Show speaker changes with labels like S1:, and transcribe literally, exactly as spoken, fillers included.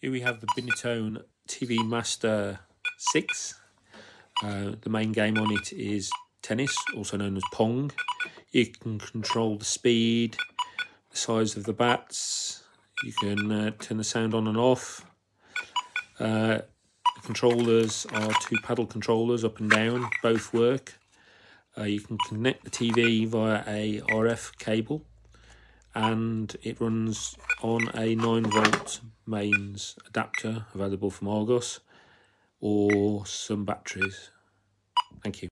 S1: Here we have the Binatone T V Master six. Uh, the main game on it is tennis, also known as Pong. You can control the speed, the size of the bats. You can uh, turn the sound on and off. Uh, the controllers are two paddle controllers, up and down, both work. Uh, you can connect the T V via a R F cable, and it runs on a nine volt mains adapter available from Argos, or some batteries. Thank you.